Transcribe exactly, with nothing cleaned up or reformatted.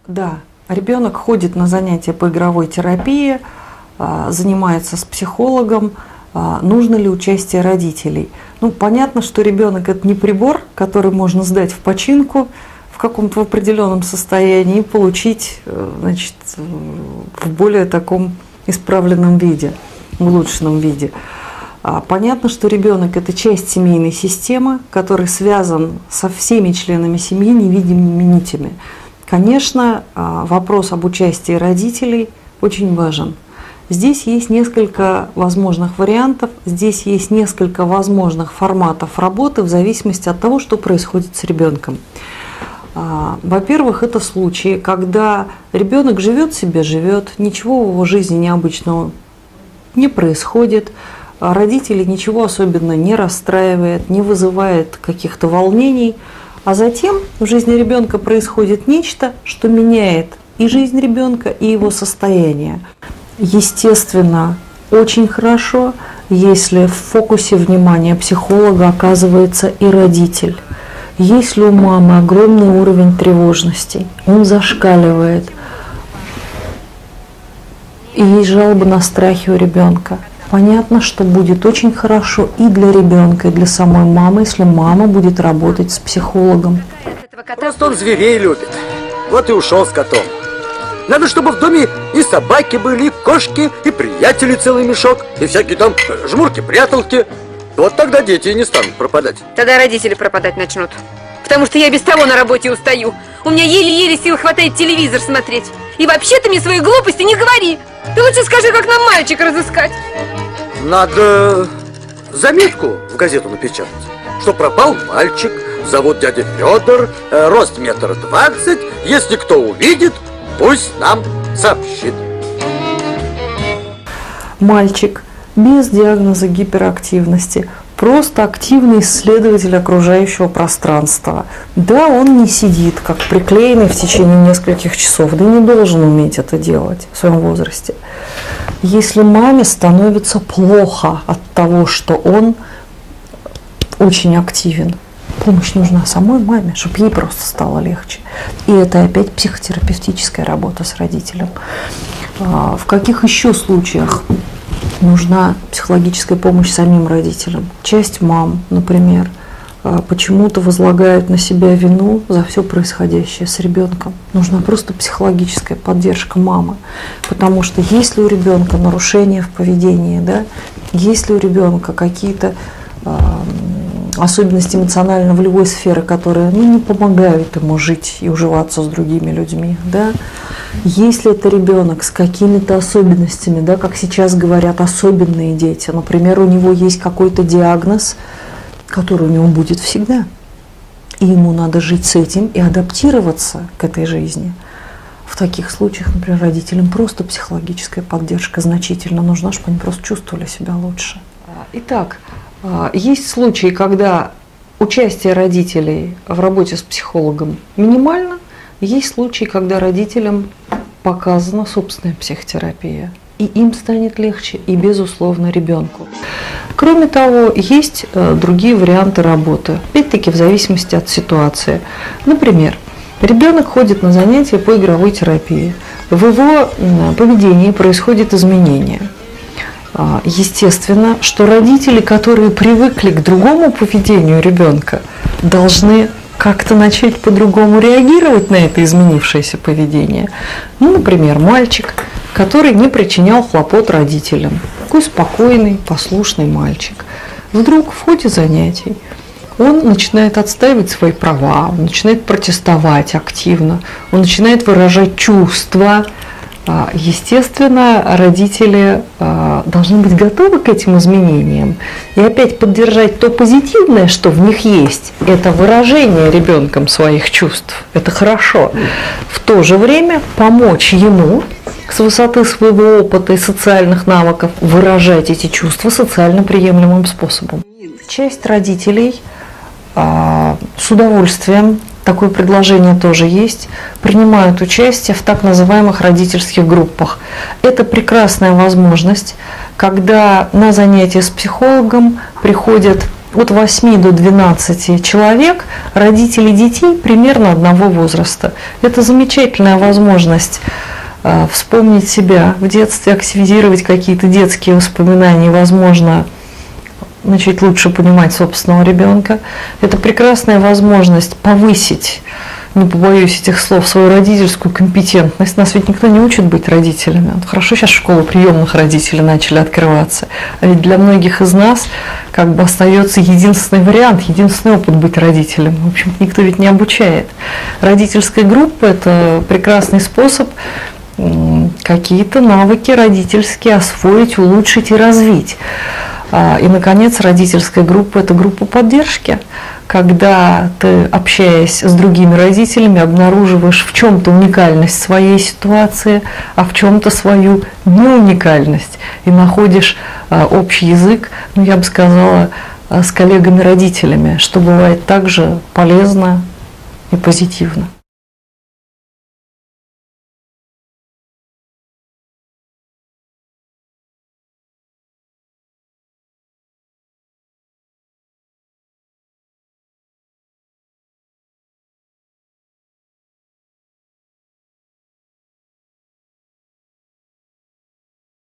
Да, ребенок ходит на занятия по игровой терапии, занимается с психологом. Нужно ли участие родителей? Ну, понятно, что ребенок – это не прибор, который можно сдать в починку в каком-то определенном состоянии и получить, значит, в более таком исправленном виде, улучшенном виде. Понятно, что ребенок – это часть семейной системы, который связан со всеми членами семьи невидимыми нитями. Конечно, вопрос об участии родителей очень важен. Здесь есть несколько возможных вариантов, здесь есть несколько возможных форматов работы в зависимости от того, что происходит с ребенком. Во-первых, это случаи, когда ребенок живет себе, живет, ничего в его жизни необычного не происходит, родители ничего особенно не расстраивает, не вызывает каких-то волнений, а затем в жизни ребенка происходит нечто, что меняет и жизнь ребенка, и его состояние. Естественно, очень хорошо, если в фокусе внимания психолога оказывается и родитель. Если у мамы огромный уровень тревожности, он зашкаливает, и есть жалобы на страхи у ребенка, понятно, что будет очень хорошо и для ребенка, и для самой мамы, если мама будет работать с психологом. Просто он зверей любит. Вот и ушел с котом. Надо, чтобы в доме и собаки были, и кошки, и приятели целый мешок, и всякие там жмурки-пряталки. Вот тогда дети и не станут пропадать. Тогда родители пропадать начнут. Потому что я без того на работе устаю. У меня еле-еле сил хватает телевизор смотреть. И вообще ты мне свои глупости не говори. Ты лучше скажи, как нам мальчика разыскать. Надо заметку в газету напечатать, что пропал мальчик, зовут дядя Федор, э, рост метр двадцать. Если кто увидит, пусть нам сообщит. Мальчик без диагноза гиперактивности, просто активный исследователь окружающего пространства. Да, он не сидит как приклеенный в течение нескольких часов, да и не должен уметь это делать в своем возрасте. Если маме становится плохо от того, что он очень активен, помощь нужна самой маме, чтобы ей просто стало легче. И это опять психотерапевтическая работа с родителем. В каких еще случаях нужна психологическая помощь самим родителям? Часть мам, например, почему-то возлагает на себя вину за все происходящее с ребенком. Нужна просто психологическая поддержка мамы. Потому что если у ребенка нарушения в поведении, да, если у ребенка какие-то э, особенности эмоционально-волевой сферы, которые ну, не помогают ему жить и уживаться с другими людьми, да, если это ребенок с какими-то особенностями, да, как сейчас говорят, особенные дети, например, у него есть какой-то диагноз, который у него будет всегда, и ему надо жить с этим и адаптироваться к этой жизни. В таких случаях, например, родителям просто психологическая поддержка значительно нужна, чтобы они просто чувствовали себя лучше. Итак, есть случаи, когда участие родителей в работе с психологом минимально, есть случаи, когда родителям показана собственная психотерапия, и им станет легче, и, безусловно, ребенку. Кроме того, есть другие варианты работы, опять-таки в зависимости от ситуации. Например, ребенок ходит на занятия по игровой терапии, в его поведении происходят изменения. Естественно, что родители, которые привыкли к другому поведению ребенка, должны как-то начать по-другому реагировать на это изменившееся поведение. Ну, например, мальчик, который не причинял хлопот родителям. Такой спокойный, послушный мальчик. Вдруг в ходе занятий он начинает отстаивать свои права, он начинает протестовать активно, он начинает выражать чувства. Естественно, родители должны быть готовы к этим изменениям и опять поддержать то позитивное, что в них есть. Это выражение ребенком своих чувств. Это хорошо. В то же время помочь ему с высоты своего опыта и социальных навыков выражать эти чувства социально приемлемым способом. Часть родителей с удовольствием, такое предложение тоже есть, принимают участие в так называемых родительских группах. Это прекрасная возможность, когда на занятия с психологом приходят от восьми до двенадцати человек, родители детей примерно одного возраста. Это замечательная возможность э, вспомнить себя в детстве, активизировать какие-то детские воспоминания, возможно, начать лучше понимать собственного ребенка. Это прекрасная возможность повысить, не побоюсь этих слов, свою родительскую компетентность. Нас ведь никто не учит быть родителями. Хорошо, сейчас школы приемных родителей начали открываться. А ведь для многих из нас как бы остается единственный вариант, единственный опыт быть родителем. В общем, никто ведь не обучает. Родительская группа – это прекрасный способ какие-то навыки родительские освоить, улучшить и развить. И, наконец, родительская группа – это группа поддержки, когда ты, общаясь с другими родителями, обнаруживаешь в чем-то уникальность своей ситуации, а в чем-то свою неуникальность, и находишь общий язык, ну, я бы сказала, с коллегами-родителями, что бывает также полезно и позитивно.